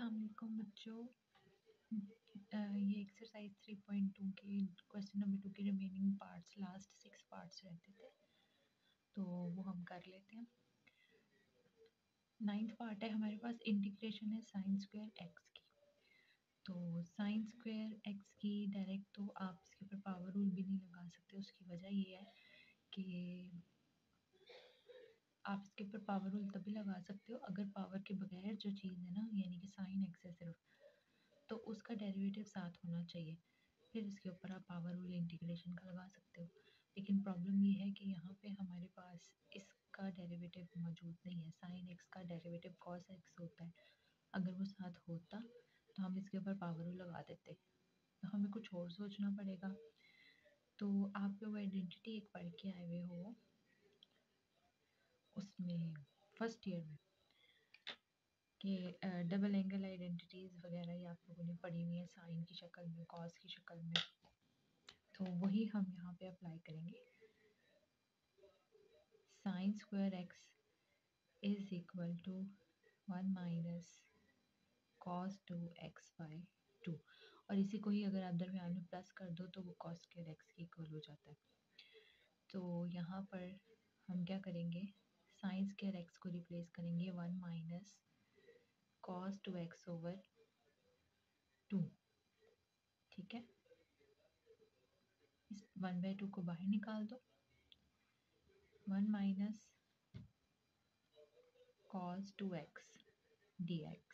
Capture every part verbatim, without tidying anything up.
अस्सलाम वालेकुम बच्चों। अ, ये एक्सरसाइज थ्री पॉइंट टू के क्वेश्चन नंबर टू के remaining parts, last six parts रहते थे, तो वो हम कर लेते हैं। नाइन्थ पार्ट है हमारे पास, इंटीग्रेशन है साइन स्क्वायर एक्स की। तो साइन स्क्वायर एक्स की डायरेक्ट तो आप इसके ऊपर पावर रूल भी नहीं लगा सकते। उसकी वजह ये है कि आप इसके ऊपर पावर रूल तभी लगा सकते हो अगर पावर के बगैर जो चीज़ है ना, यानी कि साइन एक्स है सिर्फ, तो उसका डेरिवेटिव साथ होना चाहिए, फिर इसके ऊपर आप पावर रूल इंटीग्रेशन का लगा सकते हो। लेकिन प्रॉब्लम ये है कि यहाँ पे हमारे पास इसका डेरिवेटिव मौजूद नहीं है। साइन एक्स का डेरिवेटिव कॉस एक्स होता है। अगर वो साथ होता तो हम इसके ऊपर पावर रूल लगा देते, तो हमें कुछ और सोचना पड़ेगा। तो आप लोग आइडेंटिटी एक पढ़ के आए हुए हो, उसमें फर्स्ट ईयर में कि डबल एंगल आइडेंटिटीज़ वगैरह ये आप लोगों ने पढ़ी हुई है, साइन की शक्ल में, कॉस की शक्ल में। तो वही हम यहाँ पे अप्लाई करेंगे। Sine square x is equal to one minus cos two x by two, और इसी को ही अगर आप दरम्यान में प्लस कर दो तो वो कॉस स्क्वायर एक्स के इक्वल हो जाता है। तो यहाँ पर हम क्या करेंगे, साइन स्क्वायर एक्स को रिप्लेस करेंगे one minus cos two x over two. ठीक है, इस वन बाई टू को बाहर निकाल दो, one minus cos two x d x.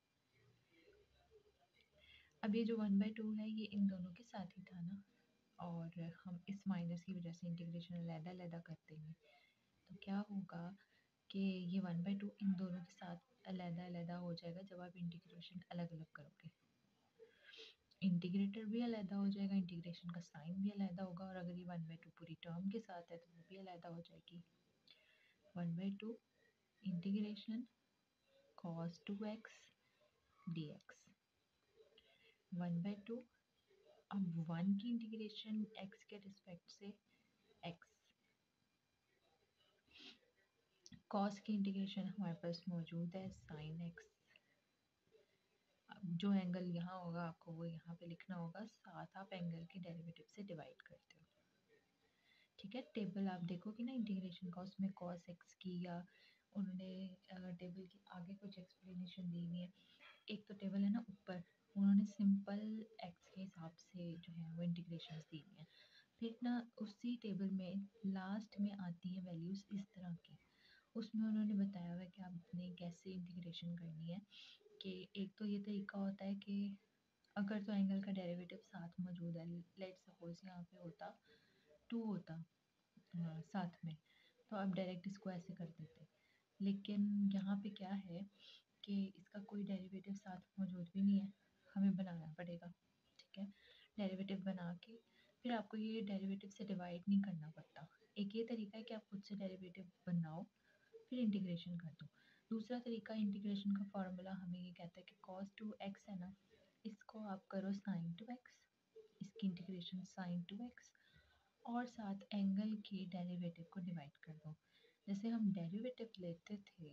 अब ये जो वन बाई टू है ये इन दोनों के साथ ही था ना, और हम इस माइनस की वजह से इंटीग्रेशन अलहदा अलहदा कर देंगे। तो क्या होगा कि ये वन बाई टू इन दोनों के साथ अलहदा अलहदा हो जाएगा जब आप इंटीग्रेशन अलग अलग करोगे। इंटीग्रेटर भी अलहदा हो जाएगा, इंटीग्रेशन का साइन भी अलहदा होगा, और अगर ये वन बाई टू पूरी टर्म के साथ है तो वो भी अलहदा हो जाएगी। One by two integration cos two x d x, one by two. अब वन की इंटीग्रेशन एक्स के रिस्पेक्ट से एक्स, कॉस की इंटीग्रेशन हमारे पास मौजूद है साइन एक्स। अब जो एंगल यहाँ होगा आपको वो यहाँ पे लिखना होगा, साथ आप एंगल के डेरिवेटिव से डिवाइड करते हो। ठीक है, टेबल आप देखोगे ना इंटीग्रेशन का, उसमें कॉस एक्स की या उन्होंने टेबल की आगे कुछ एक्सप्लेनेशन दी हुई है। एक तो टेबल है ना ऊपर, उन्होंने सिंपल एक्स के हिसाब से जो है वो इंटीग्रेशन दी हुई है। फिर ना उसी टेबल में लास्ट में आती है वैल्यूज़ इस तरह की, उसमें उन्होंने बताया हुआ है कि आपने कैसे इंटीग्रेशन करनी है। कि एक तो ये तरीका होता है कि अगर तो एंगल का डेरिवेटिव साथ मौजूद है, लेट्स सपोज यहाँ पे होता टू होता हाँ, साथ में, तो आप डायरेक्ट इसको ऐसे कर देते। लेकिन यहाँ पे क्या है कि इसका कोई डेरिवेटिव साथ मौजूद भी नहीं है, हमें बनाना पड़ेगा। ठीक है, डेरिवेटिव बना के फिर आपको ये डेरिवेटिव से डिवाइड नहीं करना पड़ता। एक ये तरीका है कि आप खुद से डेरिवेटिव बनाओ फिर इंटीग्रेशन कर दो। दूसरा तरीका इंटीग्रेशन का फॉर्मूला हमें ये कहता है कि कॉस टू एक्स है ना, इसको आप करो साइन टू एक्स, इसकी इंटीग्रेशन साइन टू एक्स, और साथ एंगल के डेरिवेटिव को डिवाइड कर दो। जैसे हम डेरिवेटिव लेते थे,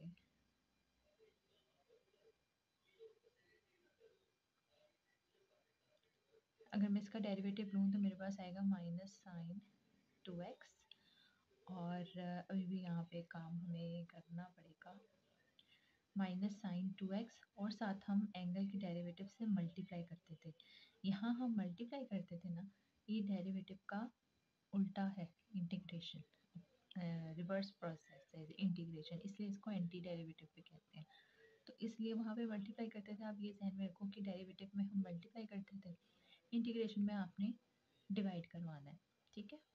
अगर मैं इसका डेरिवेटिव लूँ तो मेरे पास आएगा माइनस साइन टू एक्स, और अभी भी यहाँ पे काम हमें करना पड़ेगा, माइनस साइन टू एक्स, और साथ हम एंगल के डेरिवेटिव से मल्टीप्लाई करते थे। यहाँ हम मल्टीप्लाई करते थे ना, ये डेरिवेटिव का उल्टा है इंटीग्रेशन, रिवर्स प्रोसेस है इंटीग्रेशन, इसलिए इसको एंटी डेरिवेटिव भी कहते हैं। तो इसलिए वहाँ पे मल्टीप्लाई करते थे, आप ये ध्यान में रखो कि डेरिवेटिव में हम मल्टीप्लाई करते थे, इंटीग्रेशन में आपने डिवाइड करवाना है। ठीक है,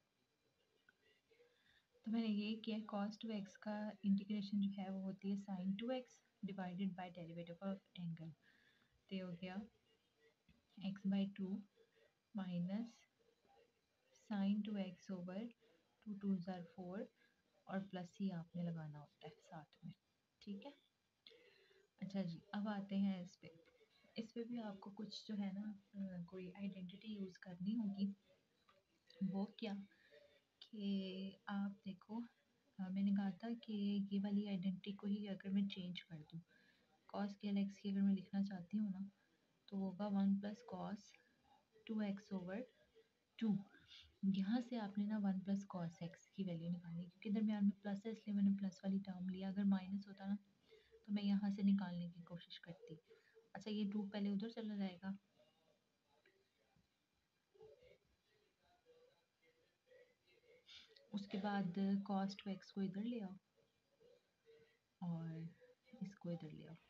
तो मैंने ये किया, कॉस टू एक्स का इंटीग्रेशन जो है वो होती है sine two x divided by derivative of angle. तो हो गया x by two minus sine two x over two two ज़ार फोर, और प्लस ही आपने लगाना होता है साथ में। ठीक है, अच्छा जी, अब आते हैं इस पे। इस पे भी आपको कुछ जो है ना कोई आइडेंटिटी यूज़ करनी होगी। वो क्या कि आप देखो, मैंने कहा था कि ये वाली आइडेंटिटी को ही अगर मैं चेंज कर दूँ कॉस स्केल एक्स की अगर मैं लिखना चाहती हूँ ना, तो होगा one plus cos two x over two. यहाँ से आपने ना वन प्लस कॉस एक्स की वैल्यू निकालनी है, क्योंकि दरम्यान में प्लस है इसलिए मैंने प्लस वाली टर्म लिया। अगर माइनस होता ना तो मैं यहाँ से निकालने की कोशिश करती। अच्छा, ये टू पहले उधर चला जाएगा, उसके बाद कॉस टू एक्स को इधर ले आओ और इसको इधर ले आओ।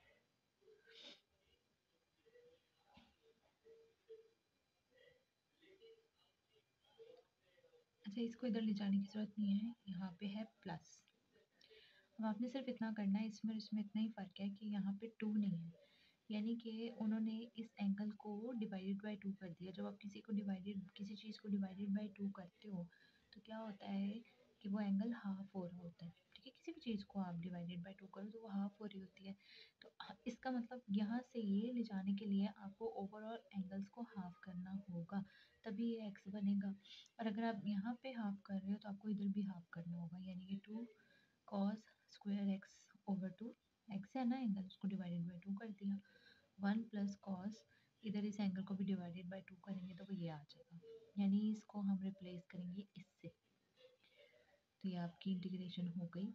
अच्छा, इसको इधर ले जाने की जरूरत नहीं है, यहाँ पे है प्लस। अब आपने सिर्फ इतना करना है, इसमें इसमें इतना ही फ़र्क है कि यहाँ पे टू नहीं है, यानी कि उन्होंने इस एंगल को डिवाइडेड बाय टू कर दिया। जब आप किसी को डिवाइडेड किसी चीज़ को डिवाइडेड बाय टू करते हो तो क्या होता है कि वो एंगल हाफ हो रहा होता है। ठीक है, किसी भी चीज़ को आप डिवाइडेड बाय टू करो तो वो हाफ हो रही होती है। तो ह- इसका मतलब यहाँ से ये ले जाने के लिए आपको ओवरऑल एंगल्स को हाफ करना होगा, तभी ये एक्स बनेगा। और अगर आप यहाँ पे हाफ कर रहे हो तो आपको इधर भी हाफ करना होगा, यानी कि two cos square x over two, x है ना एंगल, उसको डिवाइडेड बाय टू कर दिया। वन प्लस कॉस, इधर इस एंगल को भी डिवाइडेड बाय टू करेंगे तो वो ये आ जाएगा, यानी इसको हम रिप्लेस करेंगे इससे। तो ये आपकी इंटीग्रेशन हो गई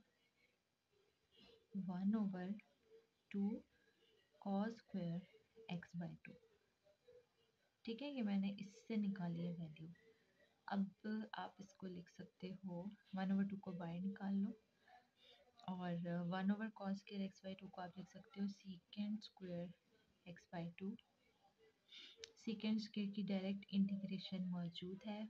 one over two cos square x by two. ठीक है, ये मैंने इससे निकाली है वैल्यू। अब आप इसको लिख सकते हो, वन ओवर टू को बाहर निकाल लो और one over cos square x by two को आप लिख सकते हो secant square x by two. Secant square की डायरेक्ट इंटीग्रेशन मौजूद है,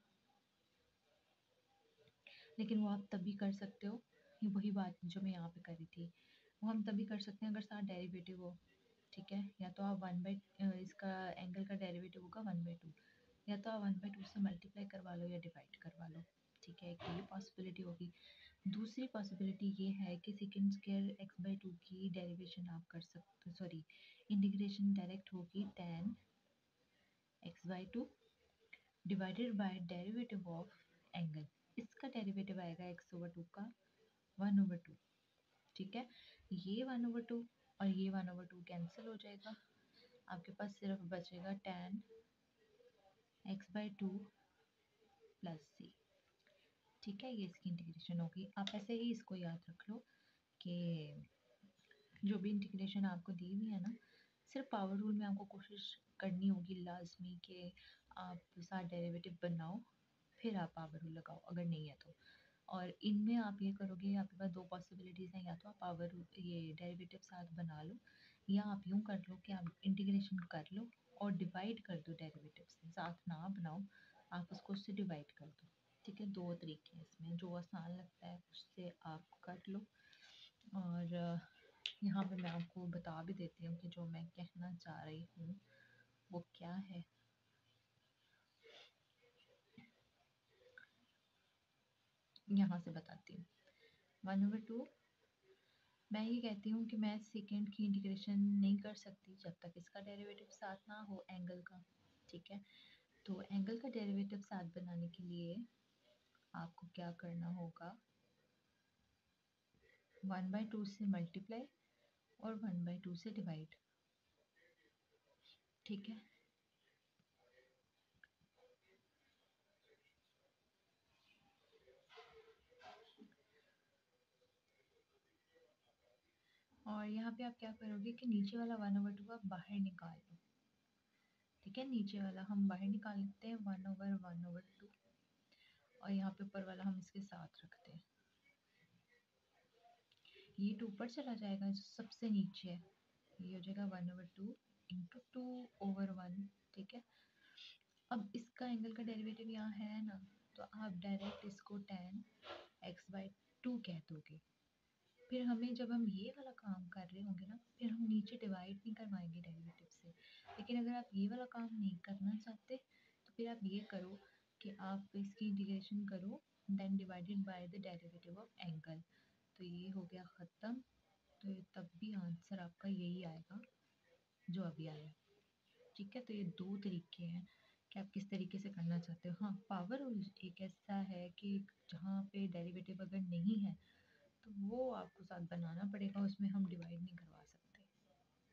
लेकिन वो आप तभी कर सकते हो, ये वही बात जो मैं यहाँ पे करी थी, वो हम तभी कर सकते हैं अगर साथ डेरिवेटिव हो। ठीक है, या तो आप वन बाई इसका एंगल का डेरिवेटिव होगा वन बाई टू, या तो आप वन बाई टू से मल्टीप्लाई करवा लो या डिवाइड करवा लो। ठीक है, एक तो ये पॉसिबिलिटी होगी। दूसरी पॉसिबिलिटी ये है कि secant square x by two की डेरिवेशन आप कर सकते हो, सॉरी इंटीग्रेशन डायरेक्ट होगी tan x by two divided by derivative of angle. इसका डेरिवेटिव आएगा एक्स ओवर टू का वन ओवर टू। ठीक है, ये वन ओवर टू और ये वन ओवर टू कैंसिल हो जाएगा, आपके पास सिर्फ बचेगा tan x by two plus c. ठीक है, ये इसकी इंटीग्रेशन होगी। आप ऐसे ही इसको याद रख लो कि जो भी इंटीग्रेशन आपको दी हुई है ना, सिर्फ पावर रूल में आपको कोशिश करनी होगी लाजमी कि आप साथ डेरिवेटिव बनाओ, फिर आप पावर रूल लगाओ अगर नहीं है तो। और इनमें आप ये करोगे, आपके पास दो पॉसिबिलिटीज़ हैं, या तो आप पावर रूल ये डेरिवेटिव साथ बना लो, या आप यूँ कर लो कि आप इंटीग्रेशन कर लो और डिवाइड कर दो डेरिवेटिव से, साथ ना बनाओ, आप उसको उससे डिवाइड कर दो। ठीक है, दो तरीके हैं इसमें, जो आसान लगता है उससे आप कर लो। और यहाँ पे मैं आपको बता भी देती हूँ कि जो मैं कहना चाह रही हूँ वो क्या है। यहाँ से बताती हूँ, वन ओवर टू, मैं ये कहती हूँ कि मैं सेकेंड की इंटीग्रेशन नहीं कर सकती जब तक इसका डेरिवेटिव साथ ना हो एंगल का। ठीक है, तो एंगल का डेरिवेटिव साथ बनाने के लिए आपको क्या करना होगा, वन बाई टू से मल्टीप्लाई और वन बाई टू से डिवाइड। ठीक है, और यहाँ पे आप क्या करोगे कि नीचे वाला वन ओवर टू आप बाहर निकाल लो। ठीक है, नीचे वाला हम बाहर निकाल लेते हैं one over one over two, और यहाँ पे ऊपर वाला हम इसके साथ रखते हैं। ये टू ऊपर चला जाएगा जो सबसे नीचे है, ये हो जाएगा one over two into two over one. ठीक है, अब इसका एंगल का डेरिवेटिव यहाँ है ना, तो आप डायरेक्ट इसको टेन एक्स बाई टू कह दोगे। फिर हमें जब हम ये वाला काम कर रहे होंगे ना, फिर हम नीचे डिवाइड नहीं करवाएंगे डेरिवेटिव से। लेकिन अगर आप ये वाला काम नहीं करना चाहते तो फिर आप ये करो कि आप इसकी इंटीग्रेशन करो then divided by the derivative of angle. तो ये हो गया ख़त्म। तो तब भी आंसर आपका यही आएगा जो अभी आया। ठीक है, तो ये दो तरीके हैं कि आप किस तरीके से करना चाहते हो। हाँ, पावर रूल एक ऐसा है कि जहाँ पे डेरिवेटिव अगर नहीं है तो वो आपको साथ बनाना पड़ेगा, उसमें हम डिवाइड नहीं करवा सकते।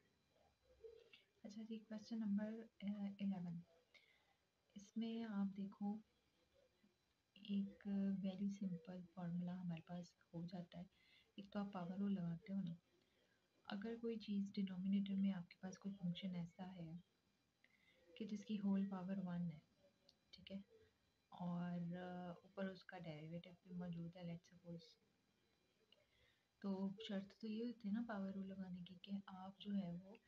अच्छा जी, क्वेश्चन नंबर इलेवन। इसमें आप देखो, एक वेरी सिंपल फार्मूला हमारे पास हो जाता है। एक तो आप पावर रूल लगाते हो ना, अगर कोई चीज़ डिनोमिनेटर में आपके पास कोई फंक्शन ऐसा है कि जिसकी होल पावर वन है, ठीक है, और अ, ऊपर उसका डेरिवेटिव भी मौजूद है, लेट्स सपोज, तो शर्त तो ये होती है ना पावर रूल लगाने की कि आप जो है वो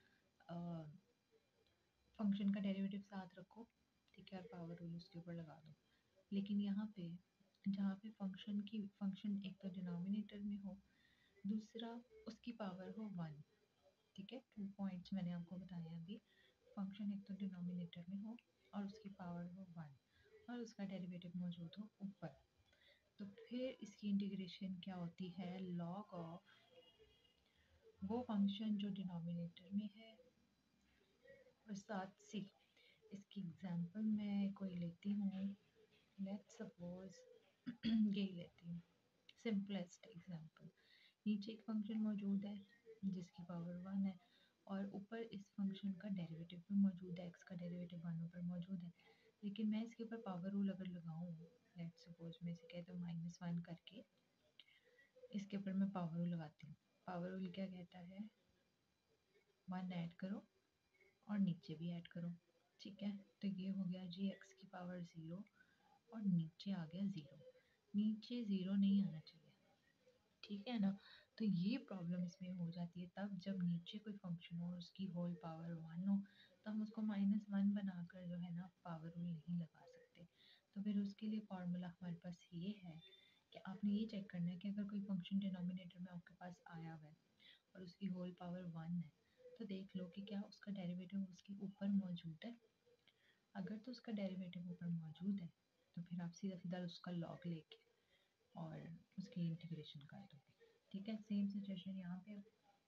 फंक्शन का डेरिवेटिव साथ रखो, ठीक है, और पावर रूल उसके ऊपर लगा दो। लेकिन यहाँ पे जहाँ पे फंक्शन की फंक्शन एक तो डिनोमिनेटर में हो, दूसरा उसकी पावर हो वन, ठीक है, टू पॉइंट्स मैंने आपको बताया अभी। फंक्शन एक तो डिनोमिनेटर में हो और उसकी पावर हो वन और उसका डेरिवेटिव मौजूद हो ऊपर, तो फिर इसकी इंटीग्रेशन क्या होती है, लॉग ऑफ वो फंक्शन जो डिनोमिनेटर में है और साथ सी। इसकी एग्जांपल मैं कोई लेती हूँ, लेट्स सपोज यही लेती हूँ, सिंपलेस्ट एग्जांपल। नीचे एक फंक्शन मौजूद है जिसकी पावर वन है और ऊपर इस फंक्शन का डेरिवेटिव भी मौजूद है, एक्स का डेरिवेटिव वन ऊपर मौजूद है। लेकिन मैं इसके ऊपर पावर रूल अगर लगाऊँ, लेट्स सपोज मैं इसे कहती हूँ माइनस वन करके, इसके ऊपर मैं पावर रूल लगाती हूँ। पावर रूल क्या कहता है, वन ऐड करो और नीचे भी ऐड करो, ठीक है। तो ये हो गया जी एक्स की पावर ज़ीरो और नीचे आ गया ज़ीरो, नीचे ज़ीरो नहीं आना चाहिए, ठीक है ना। तो ये प्रॉब्लम इसमें हो जाती है तब जब नीचे कोई फंक्शन हो और उसकी होल पावर वन हो, तो हम उसको माइनस वन बनाकर जो है ना पावर रूल नहीं लगा सकते। तो फिर उसके लिए फॉर्मूला हमारे पास ये है कि आपने ये चेक करना है कि अगर कोई फंक्शन डिनोमिनेटर में आपके पास आया हुआ है और उसकी होल पावर वन है, तो देख लो कि क्या उसका डेरिवेटिव उसके ऊपर मौजूद है। अगर तो उसका डेरिवेटिव ऊपर मौजूद है तो फिर आप सीधा सीधा उसका लॉग लेके और उसकी इंटीग्रेशन कर दोगे, ठीक है। सेम सिचुएशन यहाँ पे,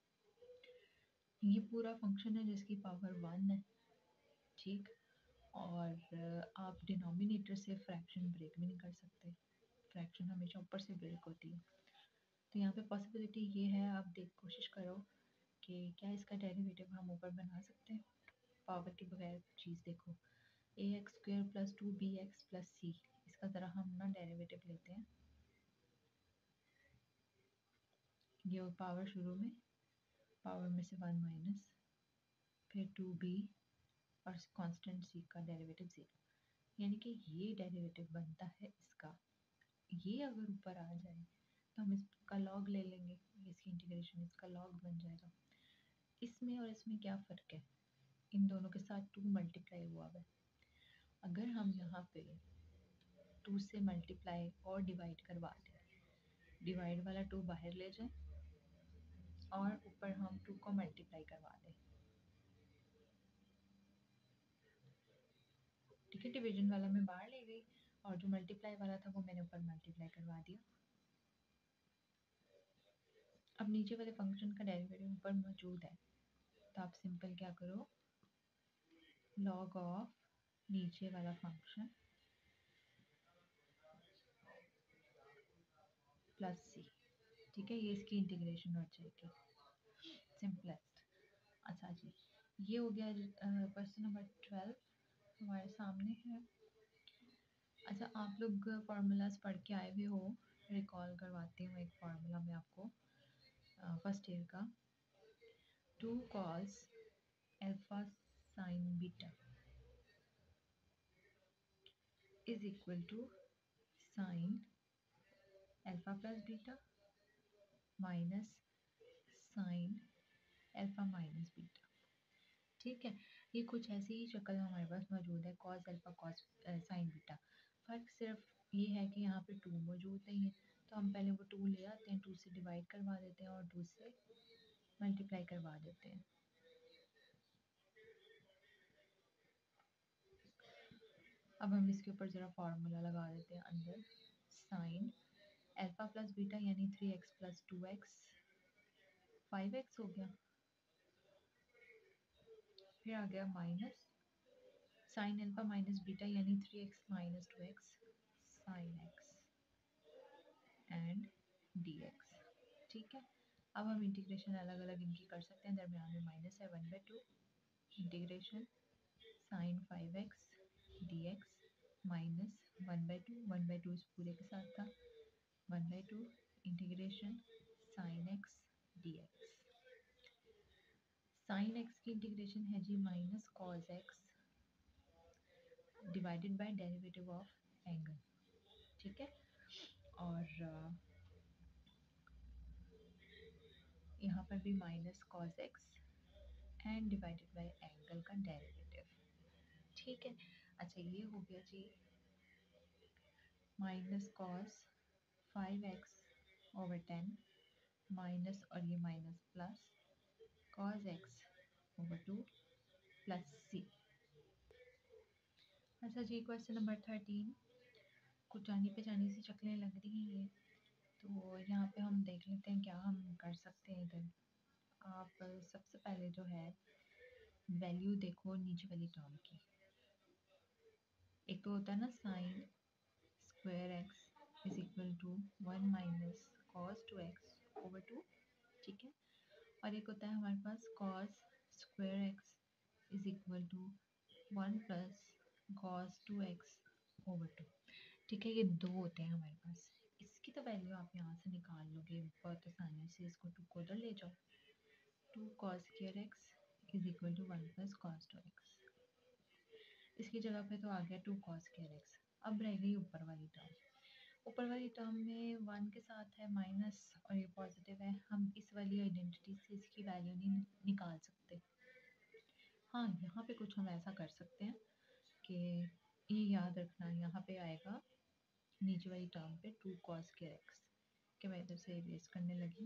ये पूरा फंक्शन है जिसकी पावर वन है, ठीक, और आप डिनोमिनेटर से फ्रैक्शन ब्रेक भी नहीं कर सकते, फ्रैक्शन हमेशा ऊपर से ब्रेक होती है। तो यहाँ पे पॉसिबिलिटी ये है, आप देख कोशिश करो कि क्या इसका डेरिवेटिव हम ऊपर बना सकते हैं पावर के बगैर। चीज़ देखो, a x square plus two b x plus c, इसका ज़रा हम ना डेरिवेटिव लेते हैं। ये पावर शुरू में, पावर में से वन माइनस, फिर टू बी और कांस्टेंट सी का डेरिवेटिव ज़ीरो, यानी कि ये डेरिवेटिव बनता है इसका। ये अगर ऊपर आ जाए तो हम इसका लॉग ले लेंगे, इसकी इंटीग्रेशन इसका लॉग बन जाएगा। इसमें और इसमें क्या फ़र्क है, इन दोनों के साथ टू मल्टीप्लाई हुआ है। अगर हम यहाँ पे टू से मल्टीप्लाई और डिवाइड करवा दें, डिवाइड वाला टू बाहर ले जाएं और ऊपर हम टू को मल्टीप्लाई करवा दें, ठीक है। डिवीजन वाला मैं बाहर ले गई और जो मल्टीप्लाई वाला था वो मैंने ऊपर मल्टीप्लाई करवा दिया। अब नीचे वाले फंक्शन का डेरिवेटिव ऊपर मौजूद है, तो आप सिंपल क्या करो, लॉग ऑफ नीचे वाला फंक्शन प्लस सी, ठीक है, ये इसकी इंटीग्रेशन हो जाएगी, सिंपलेस्ट। अच्छा जी, ये हो गया क्वेश्चन नंबर ट्वेल्व हमारे सामने है। अच्छा, आप लोग फार्मूलाज पढ़ के आए हुए हो, रिकॉल करवाती हूँ एक फार्मूला मैं आपको फर्स्ट ईयर का, two cos alpha sine beta is equal to sine alpha plus beta minus sine alpha minus beta, ठीक है। ये कुछ ऐसी ही शक्ल हमारे पास मौजूद है, cos alpha cos sine beta. फ़र्क सिर्फ ये है कि यहाँ पे टू मौजूद नहीं है, तो हम पहले वो टू ले आते हैं, टू से डिवाइड करवा देते हैं और टू से मल्टीप्लाई करवा देते हैं। अब हम इसके ऊपर ज़रा फार्मूला लगा देते हैं अंदर, साइन एल्फा प्लस बीटा यानी three x plus two x, five x हो गया, फिर आ गया minus sine alpha minus beta यानी three x minus two x sine x and d x, ठीक है। अब हम इंटीग्रेशन अलग अलग इनकी कर सकते हैं, दरमियान में माइनस है, one by two integration sine five x d x minus one by two, one by two इस पूरे के साथ था, one by two integration sine x d x. Sine x की इंटीग्रेशन है जी minus cos x divided by derivative of angle, ठीक है। और यहाँ पर भी minus cos x and divided by angle का डेरिवेटिव, ठीक है। अच्छा ये हो गया जी minus cos five x over ten minus और ये minus plus cos x over two plus c. अच्छा जी क्वेश्चन नंबर थर्टीन, कुछ जानी पहचानी सी शक्लें लग रही हैं ये, तो यहाँ पे हम देख लेते हैं क्या हम कर सकते हैं इधर। आप सबसे पहले जो है वैल्यू देखो नीचे वाली टर्म की, एक तो होता है ना sine square x is equal to one minus cos two x over two, ठीक है। और एक होता है हमारे पास cos square x is equal to one plus cos two x over two, ठीक है। ये दो होते हैं हमारे पास, इसकी तो वैल्यू आप यहाँ से निकाल लोगे बहुत आसानी से, इसको टू को उधर ले जाओ, two cos square x is equal to one plus cos two x, इसकी जगह पे तो आ गया टू कॉस स्क्वायर एक्स। अब रह गई ऊपर वाली टर्म, ऊपर वाली टर्म में वन के साथ है माइनस और ये पॉजिटिव है, हम इस वाली आइडेंटिटी से इसकी वैल्यू नहीं निकाल सकते। हाँ यहाँ पे कुछ हम ऐसा कर सकते हैं कि ये याद रखना, यहाँ पे आएगा नीचे वाली टर्म पे टू कॉस स्क्वायर एक्स के, मैं इधर से इरेज करने लगी,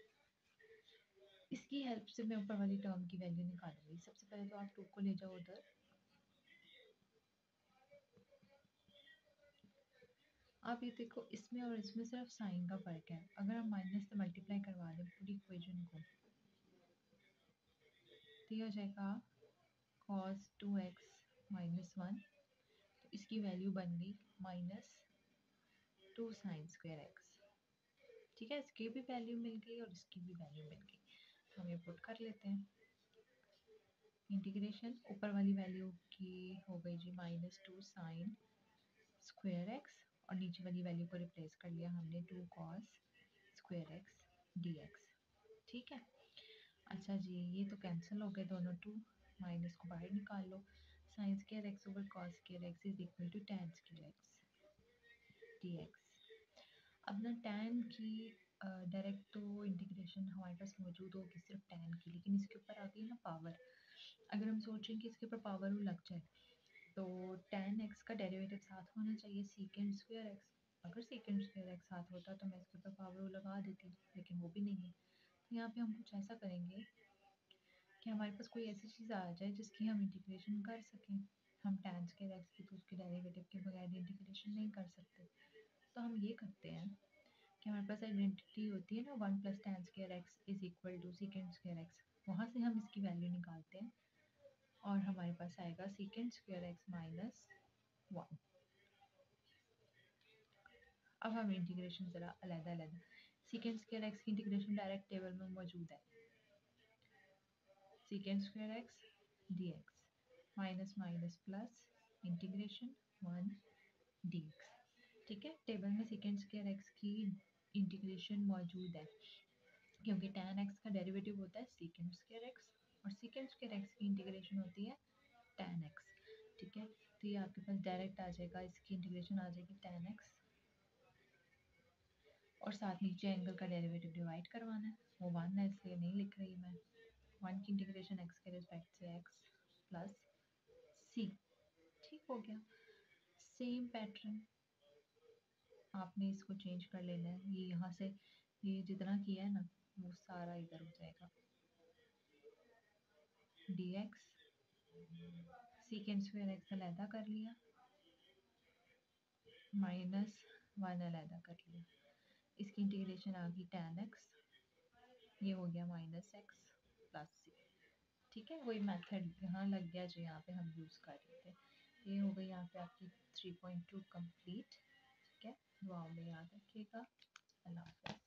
इसकी हेल्प से मैं ऊपर वाली टर्म की वैल्यू निकालूंगी। सबसे पहले तो आप टू को ले जाओ उधर, आप ये देखो इसमें और इसमें सिर्फ साइन का फर्क है, अगर हम माइनस से मल्टीप्लाई करवा दें पूरी इक्वेशन को तो ये हो जाएगा cos two x minus one, तो इसकी वैल्यू बन गई minus two sine square x, ठीक है। इसकी भी वैल्यू मिल गई और इसकी भी वैल्यू मिल गई, तो हम ये पुट कर लेते हैं। इंटीग्रेशन ऊपर वाली वैल्यू की हो गई जी minus two sine square x और नीचे वाली वैल्यू को रिप्लेस कर लिया हमने two cos square x d x, ठीक है। अच्छा जी ये तो कैंसिल हो गए दोनों, टू माइनस को बाहर निकाल लो, sine square x over cos square x is equal to tan square x d x. अब ना tan की डायरेक्ट तो इंटीग्रेशन हमारे पास मौजूद होगी सिर्फ tan की, लेकिन इसके ऊपर आ गई ना पावर, अगर हम सोचें कि इसके ऊपर पावर लग जाए तो tan x का डेरिवेटिव साथ होना चाहिए सीकेंड स्क्वायर एक्स, अगर सीकेंड स्क्वायर एक्स साथ होता तो मैं इसके ऊपर पावर लगा देती, लेकिन वो भी नहीं है। तो यहाँ पे हम कुछ ऐसा करेंगे कि हमारे पास कोई ऐसी चीज़ आ जाए जिसकी हम इंटीग्रेशन कर सकें। हम tan स्क्वायर एक्स की तो उसके डेरिवेटिव के बगैर इंटीग्रेशन नहीं कर सकते, तो हम ये करते हैं कि हमारे पास आइडेंटिटी होती है ना one plus tan square x is equal to secant square x, वहाँ से हम इसकी वैल्यू निकालते हैं और हमारे पास आएगा secant square x minus one. अब हम इंटीग्रेशन ज़रा अलग अलग, सीकेंड स्क्वायर एक्स की इंटीग्रेशन डायरेक्ट टेबल में मौजूद है, secant square x d x minus minus plus integration one d x, ठीक है। टेबल में सीकेंड स्क्वायर एक्स की इंटीग्रेशन मौजूद है क्योंकि tan x का डेरिवेटिव होता है सीकेंड स्क्वायर एक्स और सीकेंड स्क्वायर एक्स की इंटीग्रेशन होती है tan x, ठीक है। तो ये आपके पास डायरेक्ट आ जाएगा, इसकी इंटीग्रेशन आ जाएगी tan x और साथ नीचे एंगल का डेरिवेटिव डिवाइड करवाना है, वो वन है इसलिए नहीं लिख रही मैं, वन की इंटीग्रेशन x के रिस्पेक्ट से x प्लस सी, ठीक हो गया। सेम पैटर्न आपने इसको चेंज कर लेना है, ये यहाँ से ये जितना किया है ना वो सारा इधर हो जाएगा, d x secant square x अलहदा कर लिया माइनस वन अलहदा कर लिया, इसकी इंटीग्रेशन आ गई tan x, ये हो गया माइनस एक्स प्लस सी, ठीक है। वही मेथड यहाँ लग गया जो यहाँ पे हम यूज़ कर रहे थे। ये हो गई यहाँ पे आपकी थ्री पॉइंट टू कंप्लीट, ठीक है। दुआओं में याद रखिएगा, अल्लाह हाफ़िज़।